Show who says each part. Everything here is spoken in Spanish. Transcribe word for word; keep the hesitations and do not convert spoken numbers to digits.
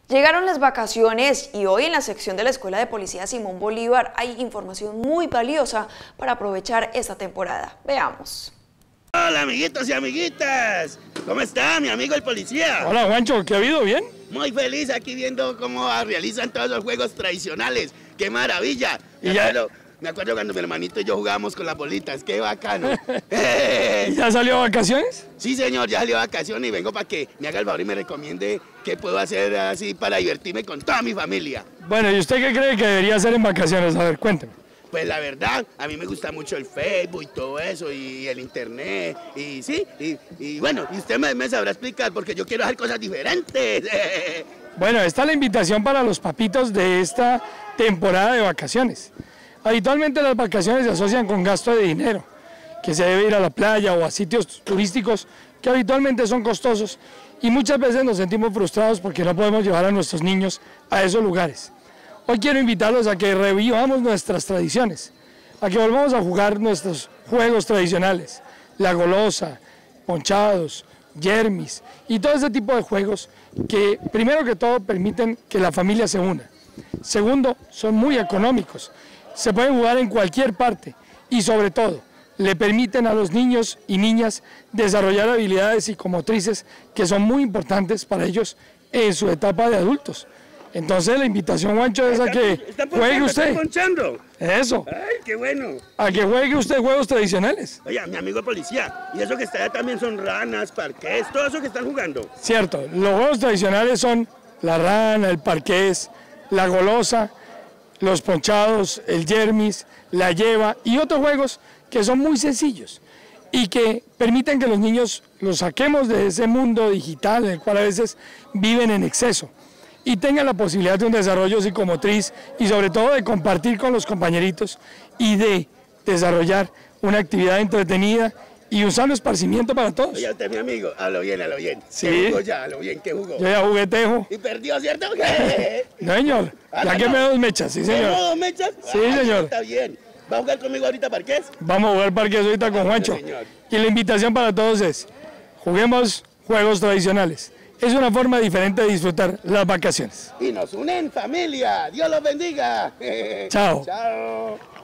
Speaker 1: Llegaron las vacaciones y hoy en la sección de la Escuela de Policía Simón Bolívar hay información muy valiosa para aprovechar esta temporada. Veamos.
Speaker 2: Hola amiguitos y amiguitas, ¿cómo está mi amigo el policía?
Speaker 3: Hola Juancho, ¿qué ha habido? ¿Bien?
Speaker 2: Muy feliz aquí viendo cómo realizan todos los juegos tradicionales, ¡qué maravilla! Me,
Speaker 3: ¿Y
Speaker 2: acuerdo, me acuerdo cuando mi hermanito y yo jugábamos con las bolitas, ¡qué bacano!
Speaker 3: ¿Y ya salió a vacaciones?
Speaker 2: Sí señor, ya salió a vacaciones y vengo para que me haga el favor y me recomiende qué puedo hacer así para divertirme con toda mi familia.
Speaker 3: Bueno, ¿y usted qué cree que debería hacer en vacaciones? A ver, cuénteme.
Speaker 2: Pues la verdad, a mí me gusta mucho el Facebook y todo eso, y el internet, y sí, y, y bueno, y usted me, me sabrá explicar porque yo quiero hacer cosas diferentes.
Speaker 3: Bueno, esta es la invitación para los papitos de esta temporada de vacaciones. Habitualmente las vacaciones se asocian con gasto de dinero, que se debe ir a la playa o a sitios turísticos que habitualmente son costosos, y muchas veces nos sentimos frustrados porque no podemos llevar a nuestros niños a esos lugares. Hoy quiero invitarlos a que revivamos nuestras tradiciones, a que volvamos a jugar nuestros juegos tradicionales, la golosa, ponchados, yermis y todo ese tipo de juegos que primero que todo permiten que la familia se una. Segundo, son muy económicos, se pueden jugar en cualquier parte y sobre todo le permiten a los niños y niñas desarrollar habilidades psicomotrices que son muy importantes para ellos en su etapa de adultos. Entonces la invitación, Juancho, es a que juegue usted.
Speaker 2: ¿Está ponchando?
Speaker 3: Eso.
Speaker 2: Ay, qué bueno.
Speaker 3: A que juegue usted juegos tradicionales.
Speaker 2: Oye, mi amigo policía, y eso que está allá también son ranas, parqués, todo eso que están jugando.
Speaker 3: Cierto, los juegos tradicionales son la rana, el parqués, la golosa, los ponchados, el yermis, la lleva y otros juegos que son muy sencillos y que permiten que los niños los saquemos de ese mundo digital en el cual a veces viven en exceso y tengan la posibilidad de un desarrollo psicomotriz y sobre todo de compartir con los compañeritos y de desarrollar una actividad entretenida y un sano esparcimiento para todos.
Speaker 2: Oye, usted mi amigo, a lo bien, a lo bien.
Speaker 3: Sí.
Speaker 2: ¿Qué jugó ya? A lo bien, ¿qué jugó?
Speaker 3: Yo ya jugué tejo.
Speaker 2: Y perdió, ¿cierto?
Speaker 3: No, señor, ya que me dos mechas, sí señor.
Speaker 2: ¿Me dos mechas?
Speaker 3: Sí,
Speaker 2: Ay,
Speaker 3: señor.
Speaker 2: Está bien. ¿Va a jugar conmigo ahorita parqués?
Speaker 3: Vamos a jugar parqués ahorita con Juancho.
Speaker 2: Sí, señor.
Speaker 3: Y la invitación para todos es, juguemos juegos tradicionales. Es una forma diferente de disfrutar las vacaciones.
Speaker 2: Y nos unen familia. Dios los bendiga.
Speaker 3: Chao.
Speaker 2: Chao.